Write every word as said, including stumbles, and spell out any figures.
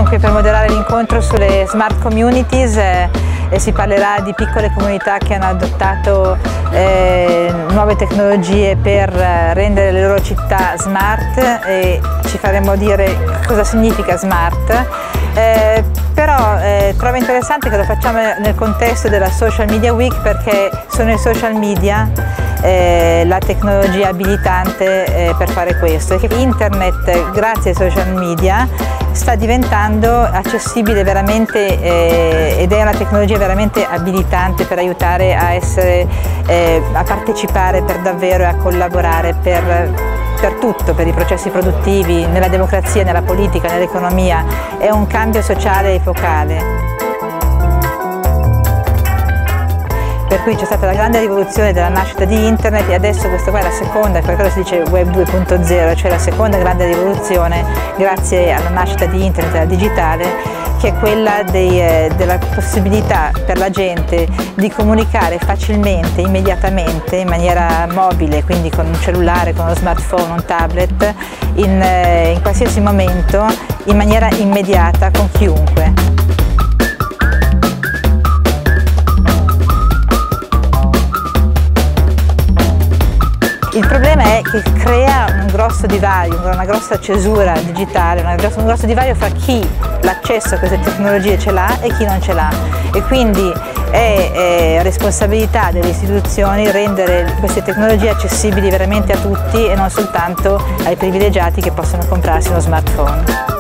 Siamo qui per moderare l'incontro sulle smart communities eh, e si parlerà di piccole comunità che hanno adottato eh, nuove tecnologie per rendere le loro città smart e ci faremo dire cosa significa smart. Eh, però eh, trovo interessante che lo facciamo nel contesto della Social Media Week, perché sono i social media eh, la tecnologia abilitante eh, per fare questo, e che internet, grazie ai social media, sta diventando accessibile veramente eh, ed è una tecnologia veramente abilitante per aiutare a essere, eh, a partecipare per davvero e a collaborare per per tutto, per i processi produttivi, nella democrazia, nella politica, nell'economia. È un cambio sociale epocale. Per cui c'è stata la grande rivoluzione della nascita di Internet e adesso questa qua è la seconda, per quello si dice Web due punto zero, cioè la seconda grande rivoluzione grazie alla nascita di Internet e della digitale, che è quella dei, eh, della possibilità per la gente di comunicare facilmente, immediatamente, in maniera mobile, quindi con un cellulare, con uno smartphone, un tablet, in, eh, in qualsiasi momento, in maniera immediata, con chiunque. Il problema è che crea un grosso divario, una grossa cesura digitale, un grosso, un grosso divario fra chi l'accesso a queste tecnologie ce l'ha e chi non ce l'ha, e quindi è, è responsabilità delle istituzioni rendere queste tecnologie accessibili veramente a tutti e non soltanto ai privilegiati che possono comprarsi uno smartphone.